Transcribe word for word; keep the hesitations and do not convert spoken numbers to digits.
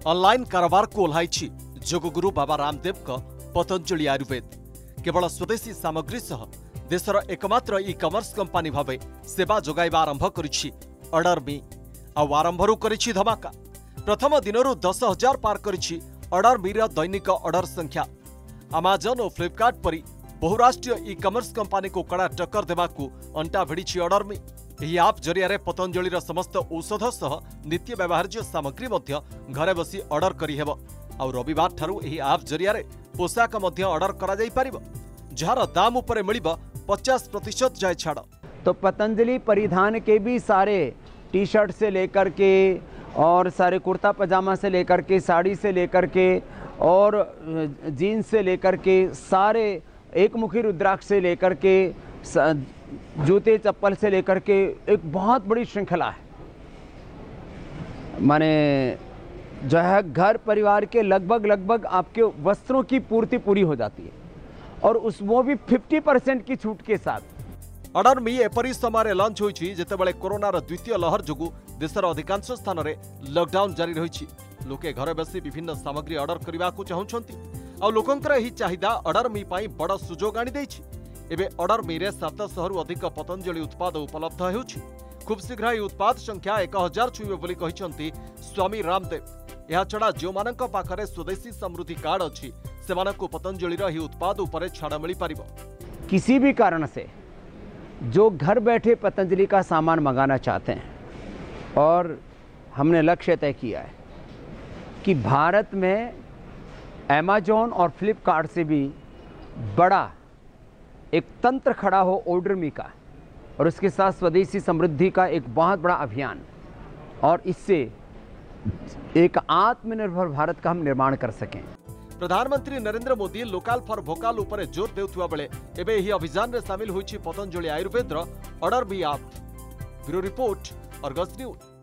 Online कारोबार को ओह्लाई जोगगुरु बाबा रामदेव का पतंजलि आयुर्वेद। केवल स्वदेशी सामग्री सह देशर एकमात्र इ कमर्स कंपानी भावे सेवा जोगाइबा आरंभ करिछि ऑर्डरमी। आउ आरंभरू करिछि धमाका। प्रथम दिनरू दस हजार पार करिछि ऑर्डरमीर दैनिक ऑर्डर संख्या। अमेजन और फ्लिपकार्ट परी बहुराष्ट्रीय इ कमर्स कंपानी को कड़ा टक्कर देवाकू अंटा भिड़ी ऑर्डरमी। यह आप जरिया पतंजलिर समस्त औषध सह नित्य व्यवहार्य सामग्री मध्य घरे बसी ऑर्डर करी हेबो। आउ रविवार ठारू यह आप जरिया पोशाक मध्य ऑर्डर करा जाई परिबो, जार दाम उपरे मिलिबो पचास प्रतिशत जाय छाड़। तो पतंजलि परिधान के भी सारे टी शर्ट से लेकर के और सारे कुर्ता पजामा से लेकर के साड़ी से लेकर के और जीन्स से लेकर के सारे एक मुखी रुद्राक्ष से लेकर के जूते चप्पल से लेकर के एक बहुत बड़ी श्रृंखला है। माने जो है घर परिवार के लगभग लगभग आपके वस्त्रों की पूर्ति पूरी हो जाती है और उस वो भी पचास परसेंट की छूट के साथ। ऑर्डरमी एपरी समय लॉन्च होइछि जेतेबेले कोरोनार द्वितीय लहर जोगु देशर अधिकांश स्थान में लॉकडाउन जारी रही। लोके घरे बसी विभिन्न सामग्री ऑर्डर करने को चाहूँगी और लोकंकर एही चाहिदा ऑर्डरमी पई बड़ सुजोग आनी देछि। एबे ऑर्डरमी रे सात सौ रु अधिक पतंजलि उत्पाद उपलब्ध हेउछि। खूब शीघ्र यह उत्पाद संख्या एक हजार छुईबे बोली कहिसंती स्वामी रामदेव। यह छड़ा जो मानक पाखरे स्वदेशी समृद्धि कार्ड अछि सेमानकु पतंजलिर यह उत्पाद उपरे छाड़ मिल पारिबो। किसी भी कारण से जो घर बैठे पतंजलि का सामान मंगाना चाहते हैं और हमने लक्ष्य तय किया है कि भारत में अमेजॉन और फ्लिपकार्ट से भी बड़ा एक तंत्र खड़ा हो ऑर्डरमी का और उसके साथ स्वदेशी समृद्धि का एक बहुत बड़ा अभियान, और इससे एक आत्मनिर्भर भारत का हम निर्माण कर सकें। प्रधानमंत्री नरेंद्र मोदी लोकाल फॉर भोकाल उपर जोर देउथुवा बेले एबे एही अभियान रे शामिल होइछि पतंजलि आयुर्वेदर ऑर्डरमी आप। Bureau report, Argus news.